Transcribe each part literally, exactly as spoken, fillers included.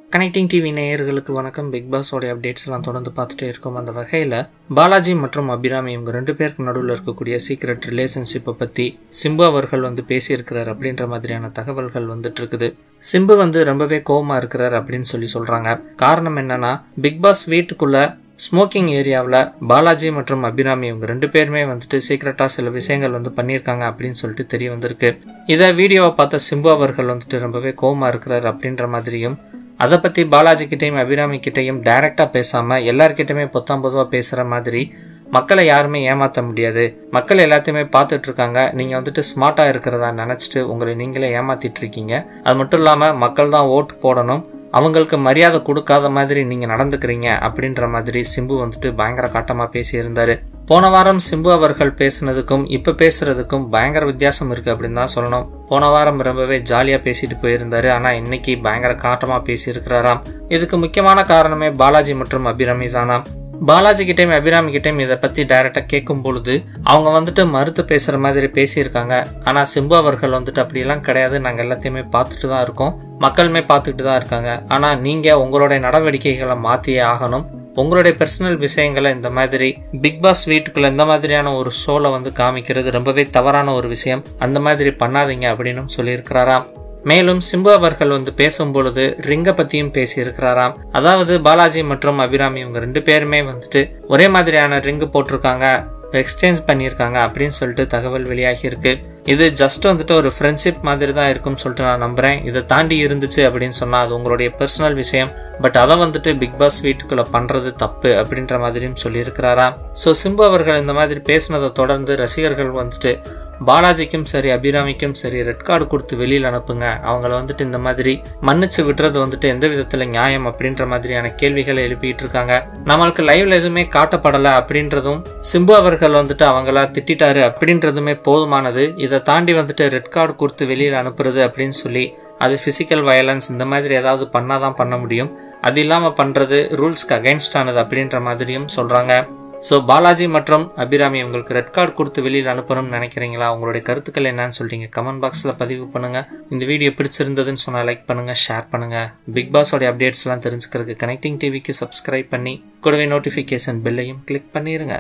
Connecting TV நேயர்களுக்கு வணக்கம். Big pass உடைய அப்டேட்ஸ் எல்லாம் தொடர்ந்து பார்த்துட்டே இருக்கோம். அந்த வகையில் பாலாஜி மற்றும் அபிராமி இவங்க ரெண்டு பேருக்கு நடுவில் இருக்கக்கூடிய சீக்ரெட் ரிலேஷன்ஷிப்பை பற்றி சிம்பு அவர்கள் வந்து பேசியிருக்கிறார் அப்படின்ற மாதிரியான தகவல்கள் வந்துட்டு இருக்குது. சிம்பு வந்து ரொம்பவே கோவமா இருக்கிறார் அப்படின்னு சொல்லி சொல்றாங்க. காரணம் என்னன்னா, பிக் பாஸ் வீட்டுக்குள்ள ஸ்மோக்கிங் ஏரியாவில் பாலாஜி மற்றும் அபிராமி இவங்க ரெண்டு பேருமே வந்துட்டு சீக்கிரட்டா சில விஷயங்கள் வந்து பண்ணியிருக்காங்க அப்படின்னு சொல்லிட்டு தெரிய வந்திருக்கு. இதை வீடியோவை பார்த்த சிம்பு அவர்கள் வந்துட்டு ரொம்பவே கோவமா இருக்கிறார் அப்படின்ற மாதிரியும், அதை பற்றி பாலாஜி கிட்டையும் அபிராமி கிட்டையும் டைரக்டா பேசாம எல்லார்கிட்டயுமே பொத்தாம் பொதுவா பேசுற மாதிரி மக்களை யாருமே ஏமாற்ற முடியாது, மக்கள் எல்லாத்தையுமே பார்த்துட்டு இருக்காங்க, நீங்க வந்துட்டு ஸ்மார்ட்டா இருக்கிறதா நினைச்சிட்டு உங்களை நீங்களே ஏமாத்திட்டு இருக்கீங்க, அது மட்டும் இல்லாம மக்கள் தான் ஓட்டு போடணும், அவங்களுக்கு மரியாதை கொடுக்காத மாதிரி நீங்க நடந்துக்கிறீங்க அப்படின்ற மாதிரி சிம்பு வந்துட்டு பயங்கர காட்டமா பேசி இருந்தாரு. போன வாரம் சிம்பு அவர்கள் பேசுனதுக்கும் இப்ப பேசுறதுக்கும் பயங்கர வித்தியாசம் இருக்கு அப்படின்னு தான் சொல்லணும். போன வாரம் ரொம்பவே ஜாலியா பேசிட்டு போயிருந்தாரு, ஆனா இன்னைக்கு பயங்கர காட்டமா பேசி இருக்கிறாராம். இதுக்கு முக்கியமான காரணமே பாலாஜி மற்றும் அபிராமி தானா. பாலாஜி கிட்டையும் அபிராமி கிட்டையும் இதை பத்தி டைரக்டா கேட்கும் பொழுது அவங்க வந்துட்டு மறுத்து பேசுற மாதிரி பேசியிருக்காங்க. ஆனா சிம்பு அவர்கள் வந்துட்டு அப்படி எல்லாம் கிடையாது, நாங்க எல்லாத்தையுமே பார்த்துட்டு தான் இருக்கோம், மக்களுமே பார்த்துக்கிட்டு தான் இருக்காங்க, ஆனா நீங்க உங்களுடைய நடவடிக்கைகளை மாத்தியே ஆகணும், உங்களுடைய பர்சனல் விஷயங்களை இந்த மாதிரி பிக் பாஸ் வீட்டுக்குள்ள இந்த மாதிரியான ஒரு ஷோல வந்து காமிக்கிறது ரொம்பவே தவறான ஒரு விஷயம், அந்த மாதிரி பண்ணாதீங்க அப்படின்னு சொல்லியிருக்கிறாராம். மேலும் சிம்பு அவர்கள் வந்து பேசும் பொழுது ரிங்க பத்தியும் பேசி இருக்கிறாராம். அதாவது பாலாஜி மற்றும் அபிராமி இவங்க ரெண்டு பேருமே வந்துட்டு ஒரே மாதிரியான ரிங்கு போட்டிருக்காங்க, எக்ஸ்சேஞ்ச் பண்ணியிருக்காங்க அப்படின்னு சொல்லிட்டு தகவல் வெளியாகி இருக்கு. இது ஜஸ்ட் வந்துட்டு ஒரு ஃப்ரெண்ட்ஷிப் மாதிரி தான் இருக்கும்னு சொல்லிட்டு நான் நம்புறேன். இதை தாண்டி இருந்துச்சு அப்படின்னு சொன்னா அது உங்களுடைய பர்சனல் விஷயம், பட் அதை வந்துட்டு பிக் பாஸ் வீட்டுக்குள்ள பண்றது தப்பு அப்படின்ற மாதிரியும் சொல்லி இருக்கிறாராம். சோ சிம்பு அவர்கள் இந்த மாதிரி பேசினதை தொடர்ந்து ரசிகர்கள் வந்துட்டு பாலாஜிக்கும் சரி அபிராமிக்கும் சரி ரெட் கார்டு கொடுத்து வெளியில் அனுப்புங்க, அவங்கள வந்துட்டு இந்த மாதிரி மன்னிச்சு விடுறது வந்துட்டு எந்த விதத்துல நியாயம் அப்படின்ற மாதிரியான கேள்விகளை எழுப்பிட்டு இருக்காங்க. நம்மளுக்கு லைவ்ல எதுவுமே காட்டப்படல அப்படின்றதும், சிம்பு அவர்கள் வந்துட்டு அவங்கள திட்டாரு அப்படின்றதுமே போதுமானது, இதை தாண்டி வந்துட்டு ரெட் கார்டு கொடுத்து வெளியில் அனுப்புறது அப்படின்னு சொல்லி அது பிசிக்கல் வயலன்ஸ் இந்த மாதிரி ஏதாவது பண்ணாதான் பண்ண முடியும், அது இல்லாம பண்றது ரூல்ஸ்க்கு அகைன்ஸ்ட் ஆனது அப்படின்ற மாதிரியும் சொல்றாங்க. ஸோ பாலாஜி மற்றும் அபிராமி உங்களுக்கு ரெட் கார்டு கொடுத்து வெளியில் அனுப்பணும்னு நினைக்கிறீங்களா? உங்களுடைய கருத்துக்கள் என்னன்னு சொல்றீங்க கமெண்ட் பாக்ஸ்ல பதிவு பண்ணுங்க. இந்த வீடியோ பிடிச்சிருந்ததுன்னு சொன்னா லைக் பண்ணுங்க, ஷேர் பண்ணுங்க. பிக் பாஸோட அப்டேட்ஸ் எல்லாம் தெரிஞ்சுக்கிறதுக்கு கனெக்டிங் டிவிக்கு சப்ஸ்கிரைப் பண்ணி கூடவே நோட்டிபிகேஷன் பெல்லையும் கிளிக் பண்ணிருங்க.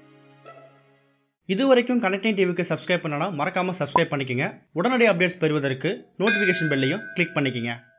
இது வரைக்கும் கனெக்டிங் டிவிக்கு சப்ஸ்கிரைப் பண்ணனா மறக்காம சப்ஸ்கிரைப் பண்ணிக்கங்க. உடனடி அப்டேட்ஸ் பெறுவதற்கு நோட்டிபிகேஷன் பெல்லையும் கிளிக் பண்ணிக்கங்க.